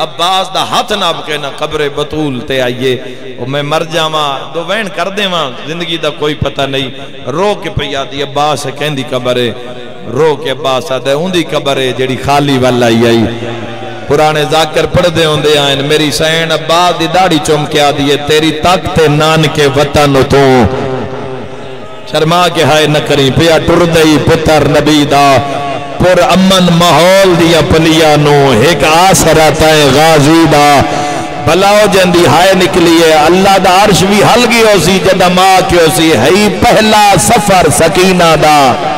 عباس دا ہاتھ ناب کے نہ قبر بطول تے آئیے میں مر جاواں دو وین کر دیواں زندگی دا کوئی پتہ نہیں رو کے پیا دی عباس کہندی قبر ہے رو کے عباس آدھے ہوندی قبر ہے جڑی خالی والا آئی پرانے ذاکر پڑھ دے ہوندے آئین میری سین عباس دی داڑھی چوم کے آدھی ہے تیری تک تے نان کے وطن تو شرما کے ہائے نہ کریں پیا ٹر دئی پتر نبی دا پر امن ماحول دیا پلیانو ایک آسرات ہے غازی دا بلاؤ جندی ہائے نکلیے اللہ دا عرش بھی حل گئی ہو سی جدہ ماں کی ہو سی ہے پہلا سفر سکینہ دا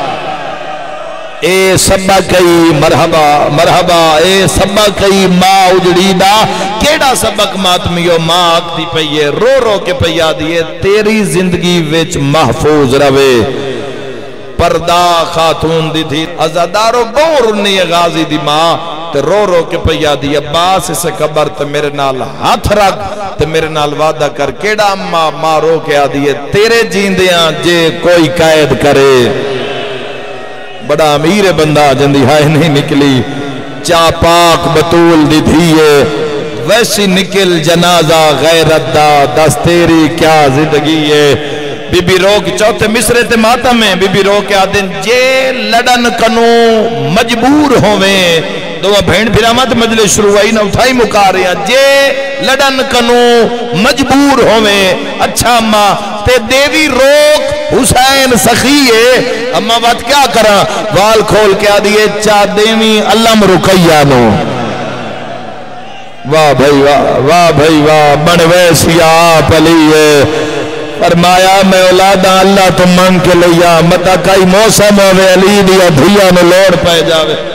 اے سبقی مرحبا مرحبا اے سبقی ماں اجڑی دا کیڑا سبق ماتمیو ماں آکتی پئیے رو رو کے پیا دیئے تیری زندگی وچ محفوظ روے پردہ خاتون دی تھی ازادارو بور نہیں غازی دی ماں تے رو رو کے پیا دی عباس اسے قبر تے میرے نال ہاتھ رکھ تے میرے نال وعدہ کر کیڑا ماں رو کے آدیے تیرے جیندیاں جے کوئی قائد کرے بڑا امیر بندہ جندی ہائے نہیں نکلی چا پاک بطول دی دھیے ویسی نکل جنازہ غیرت دا دس تیری کیا زندگی ہے بی بی رو کی چوتھے مصرے تے ماتم میں بی بی رو کے آدن جے لڑن کنو مجبور ہوئے دو بھین پھر آمد مجلس شروع ہوئی نہ اٹھائی مکا رہے ہیں جے لڑن کنو مجبور ہوئے اچھا اممہ تے دیوی روک حسین سخیے اممہ بات کیا کرا وال کھول کے آدھئے چا دیوی علم رکیانو واہ بھائی واہ بڑوے سیاہ پلیے فرمایا میں اولادا اللہ تو منگ کے لیا متا کئی موسم ہوئے علی دیا دھیا میں لوڑ پہ جاوے